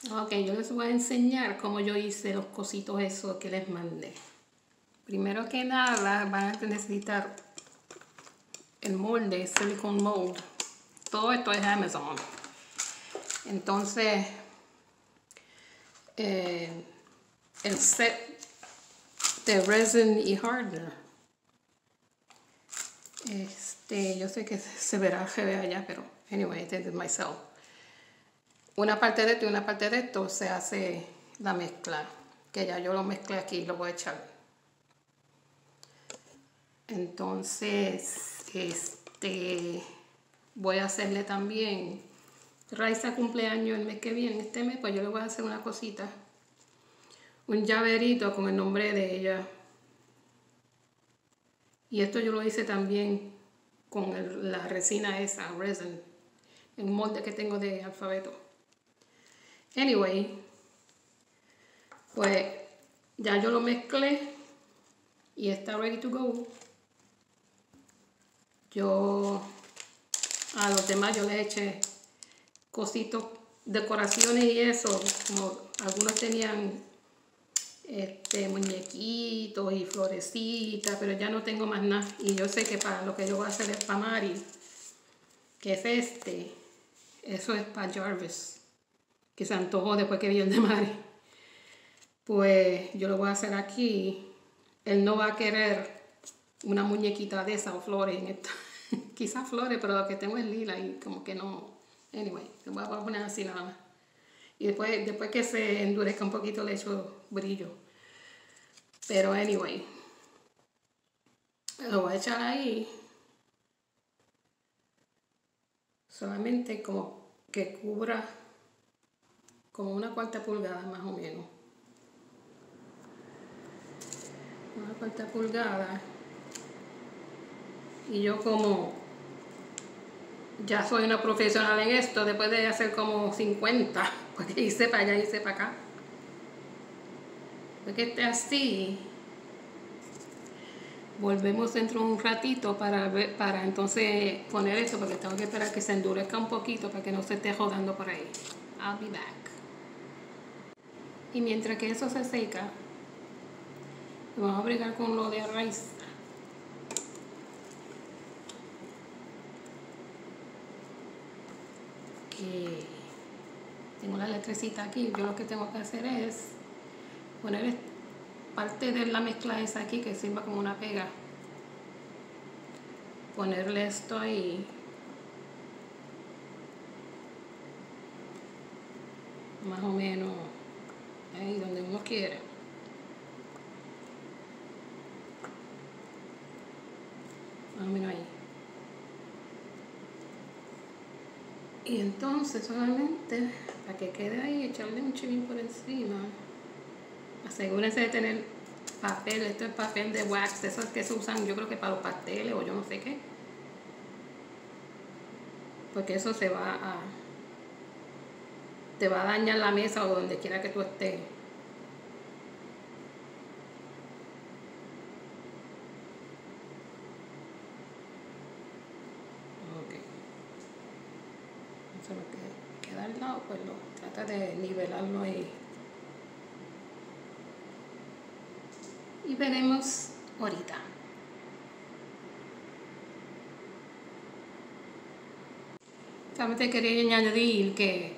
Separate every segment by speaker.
Speaker 1: Ok, yo les voy a enseñar cómo yo hice los cositos esos que les mandé. Primero que nada van a necesitar el molde, silicone mold. Todo esto es Amazon. Entonces, el set de resin y hardener. Yo sé que se verá allá, pero anyway, I did it myself. Una parte de esto y una parte de esto se hace la mezcla, que ya yo lo mezclé aquí y lo voy a echar. Entonces, voy a hacerle también, Raiza cumpleaños el mes que viene, este mes, pues yo le voy a hacer una cosita, un llaverito con el nombre de ella. Y esto yo lo hice también con la resina esa, resin, un molde que tengo de alfabeto. Anyway, pues ya yo lo mezclé y está ready to go. A los demás yo les eché cositos, decoraciones y eso, como algunos tenían muñequitos y florecitas, pero ya no tengo más nada. Y yo sé que para lo que yo voy a hacer es para Mari, que es eso es para Jarvis, que se antojó después que vio el de Mari. Pues yo lo voy a hacer aquí. Él no va a querer una muñequita de esas o flores en esta. Quizás flores, pero lo que tengo es lila y como que no. Anyway, lo voy a poner así nada más. Y después que se endurezca un poquito le echo brillo. Pero anyway, lo voy a echar ahí. Solamente como que cubra como una 1/4 pulgada más o menos. Una 1/4 pulgada. Y yo como ya soy una profesional en esto, después de hacer como 50, porque hice para allá, hice para acá. Después que esté así, volvemos dentro de un ratito para entonces poner esto, porque tengo que esperar que se endurezca un poquito para que no se esté rodando por ahí. I'll be back. Y mientras que eso se seca, vamos a bregar con lo de raíz. Que tengo la letrecita aquí. Yo lo que tengo que hacer es poner parte de la mezcla esa aquí que sirva como una pega. Ponerle esto ahí. Más o menos ahí donde uno quiere. Más o menos ahí. Y entonces solamente para que quede ahí, echarle un chivín por encima. Asegúrense de tener papel, esto es papel de wax, esos que se usan yo creo que para los pasteles o yo no sé qué. Porque eso te va a dañar la mesa o donde quiera que tú estés. Ok. Eso lo que queda al lado, pues trata de nivelarlo ahí. Y veremos ahorita. Solamente quería añadir que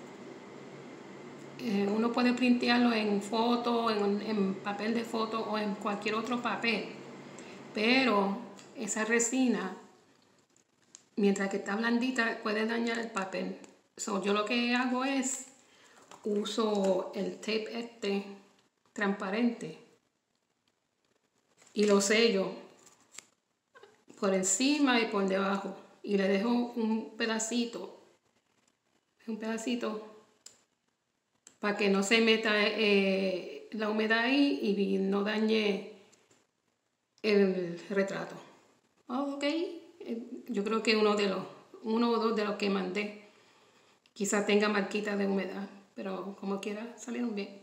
Speaker 1: uno puede printearlo en foto, en papel de foto o en cualquier otro papel, pero esa resina, mientras que está blandita, puede dañar el papel. So, yo lo que hago es uso el tape transparente y lo sello por encima y por debajo y le dejo un pedacito para que no se meta la humedad ahí y no dañe el retrato. Ok, yo creo que uno o dos de los que mandé quizás tenga marquitas de humedad, pero como quiera salieron bien.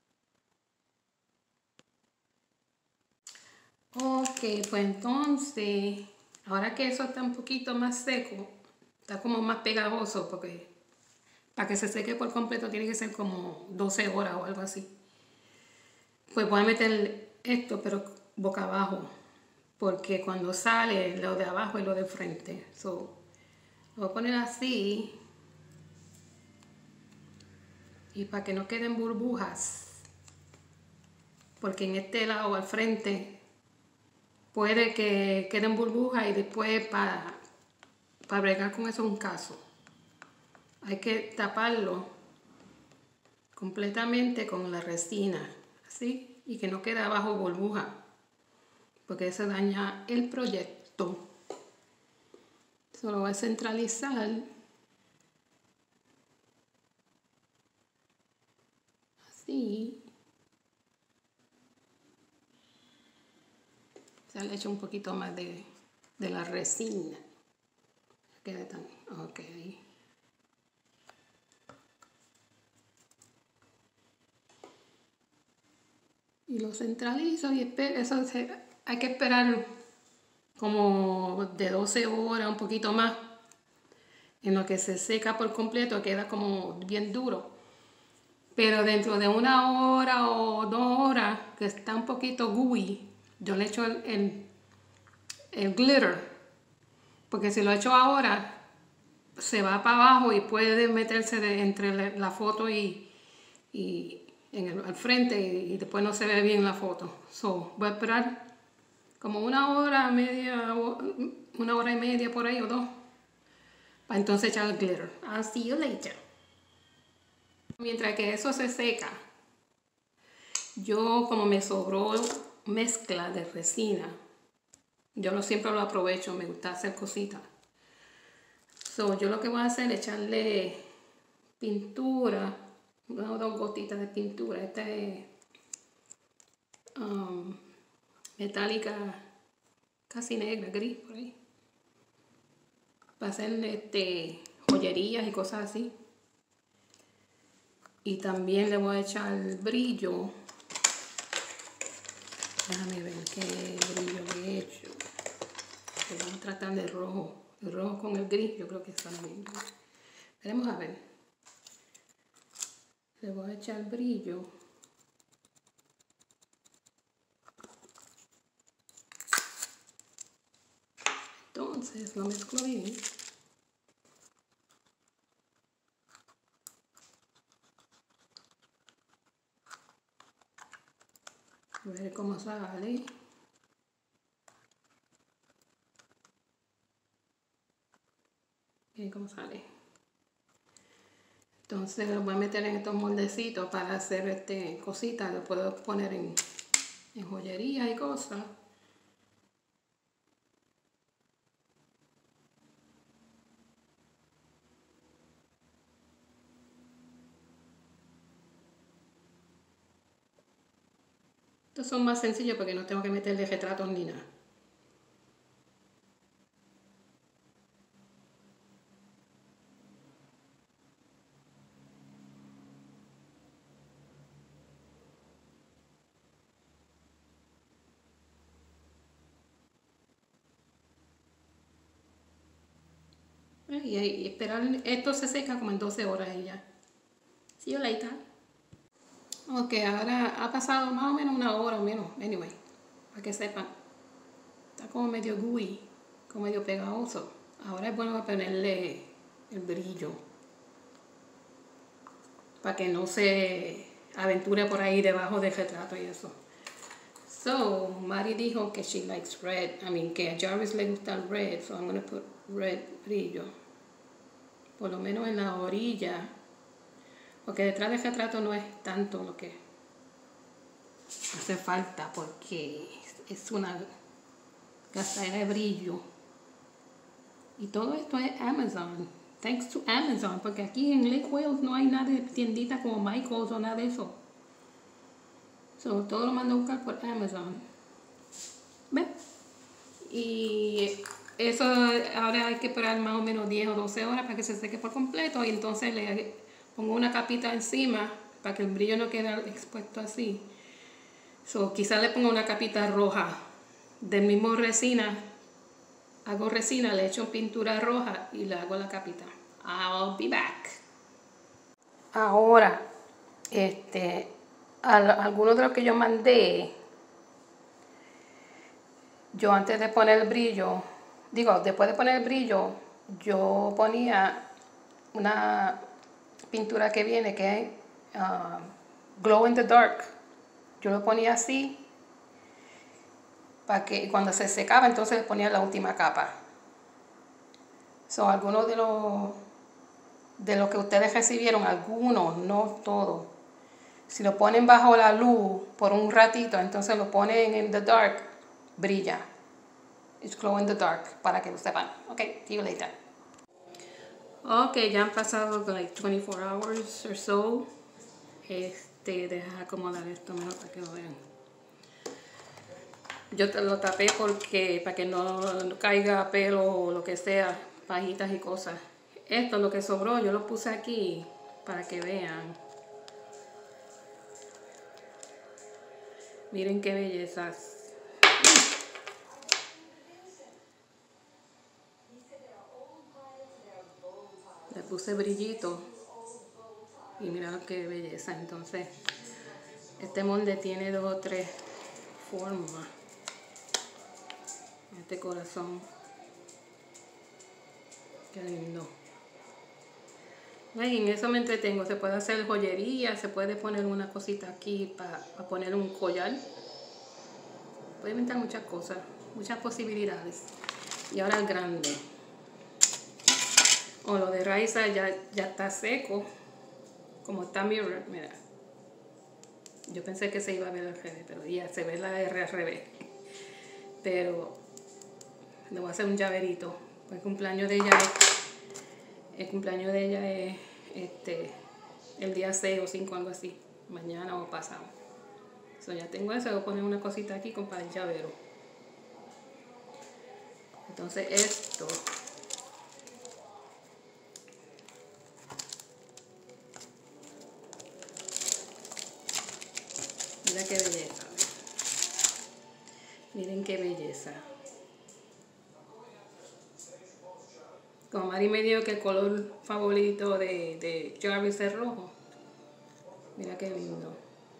Speaker 1: Ok, pues entonces, ahora que eso está un poquito más seco, está como más pegajoso porque para que se seque por completo tiene que ser como 12 horas o algo así. Pues voy a meter esto, pero boca abajo, porque cuando sale lo de abajo y lo de frente. So, lo voy a poner así, y para que no queden burbujas, porque en este lado al frente puede que queden burbujas y después para bregar con eso es un caso. Hay que taparlo completamente con la resina, así, y que no quede abajo burbuja, porque eso daña el proyecto. Solo voy a centralizar así. Se le echo un poquito más de la resina. Queda tan, ok. Y lo centralizo y eso hay que esperar como de 12 horas, un poquito más. En lo que se seca por completo queda como bien duro. Pero dentro de 1 hora o 2 horas, que está un poquito gooey, yo le echo el glitter. Porque si lo echo ahora, se va para abajo y puede meterse entre la foto y al frente y después no se ve bien la foto. So, voy a esperar como 1 hora y media por ahí o 2, para entonces echar el glitter. I'll see you later. Mientras que eso se seca, yo como me sobró mezcla de resina, yo siempre lo aprovecho, me gusta hacer cositas. So, yo lo que voy a hacer es echarle pintura, 1 o 2 gotitas de pintura. Esta es metálica, casi negra, gris por ahí. Para hacer joyerías y cosas así. Y también le voy a echar brillo. Déjame ver qué brillo le he hecho. Vamos a tratar de rojo. El rojo con el gris, yo creo que está bien. Veremos a ver. Le voy a echar brillo. Entonces lo mezclo bien. A ver cómo sale. Miren cómo sale. Entonces lo voy a meter en estos moldecitos para hacer cositas. Lo puedo poner en joyería y cosas. Estos son más sencillos porque no tengo que meterle retratos ni nada. Y esperar, esto se seca como en 12 horas y ya. See you later. Ok, ahora ha pasado más o menos 1 hora o menos, anyway, para que sepan. Está como medio gooey, como medio pegajoso. Ahora es bueno ponerle el brillo, para que no se aventure por ahí debajo del retrato y eso. So, Mari dijo que she likes red. Que a Jarvis le gusta el red, so I'm going to put red brillo. Por lo menos en la orilla. Porque detrás del retrato no es tanto lo que hace falta, porque es una gastadera de brillo. Y todo esto es Amazon. Thanks to Amazon, porque aquí en Lake Wales no hay nada de tiendita como Michaels o nada de eso. So, todo lo mando a buscar por Amazon. ¿Ven? Y eso ahora hay que esperar más o menos 10 o 12 horas para que se seque por completo. Y entonces le pongo una capita encima para que el brillo no quede expuesto así. So, quizás le pongo una capita roja del mismo resina. Hago resina, le echo pintura roja y le hago la capita. I'll be back. Ahora, algunos de los que yo mandé, yo antes de poner el brillo, después de poner el brillo, yo ponía una pintura que viene que es Glow in the Dark. Yo lo ponía así para que cuando se secaba entonces ponía la última capa. Son algunos de los que ustedes recibieron, algunos, no todos. Si lo ponen bajo la luz por un ratito, entonces lo ponen en the dark, brilla. It's glow in the dark, para que lo sepan. Ok, see you later. Ok, ya han pasado like 24 hours or so. Deja acomodar esto mejor para que lo vean. Yo lo tapé porque para que no caiga pelo o lo que sea, pajitas y cosas. Esto, lo que sobró, yo lo puse aquí para que vean. Miren qué bellezas. Le puse brillito. Y mira qué belleza. Entonces, este molde tiene 2 o 3 formas. Este corazón. Qué lindo. Y en eso me entretengo. Se puede hacer joyería, se puede poner una cosita aquí para poner un collar. Puede inventar muchas cosas, muchas posibilidades. Y ahora el grande. Lo de Raiza ya está seco. Como está mirror, mira. Yo pensé que se iba a ver al revés, pero ya se ve la R al revés. Pero le voy a hacer un llaverito. Pues el cumpleaños de ella es el día 6 o 5, algo así. Mañana o pasado. Ya tengo eso, voy a poner una cosita aquí para el llavero. Entonces esto. Mira qué belleza. Miren qué belleza. Como Mari me dijo que el color favorito de Jarvis es rojo. Mira qué lindo.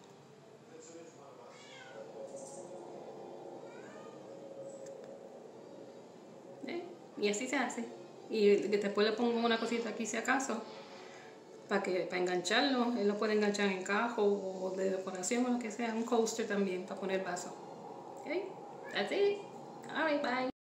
Speaker 1: Y así se hace. Y después le pongo una cosita aquí si acaso. Para engancharlo. Él lo puede enganchar en cajo o de decoración o lo que sea. Un coaster también para poner vaso. Ok, that's it. Alright, bye.